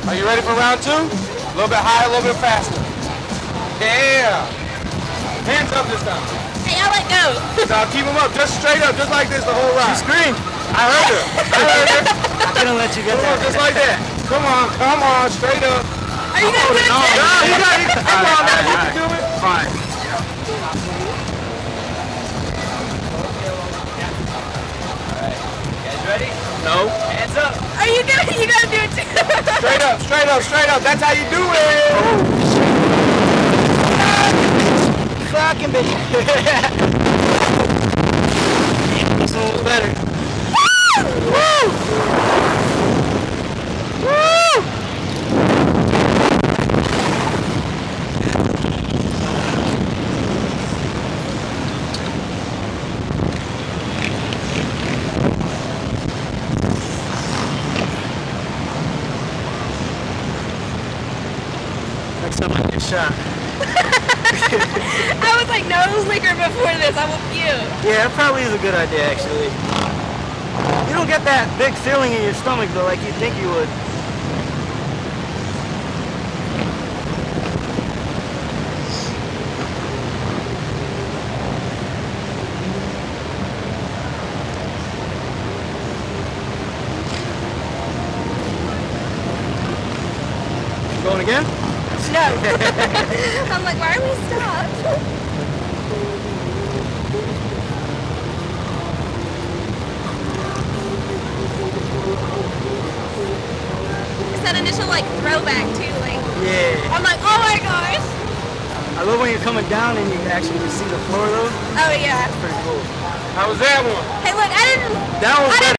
Are you ready for round two? A little bit higher, a little bit faster. Yeah. Hands up this time. Hey, I let go. Now keep them up, just straight up, just like this the whole ride. She screamed. I heard her. I heard her. I'm gonna let you get Come on, that. just like that. Come on, straight up. Are you gonna do it? No, you got it. Come on, man, you can do it. Fine. Ready? No. Hands up. Are you gonna do it too? Straight up, straight up, straight up. That's how you do it. Fucking bitch. This one was better. Woo! Woo! Next time I get shot. I was like nose liquor before this. I will puke. Yeah, it probably is a good idea, actually. You don't get that big feeling in your stomach, though, like you think you would. Going again? No. I'm like, why are we stopped? It's that initial like throwback too, like. Yeah. I'm like, oh my gosh. I love when you're coming down and you actually see the floor, though. Oh yeah. Pretty cool. How was that one? Hey, look, I didn't. That was better.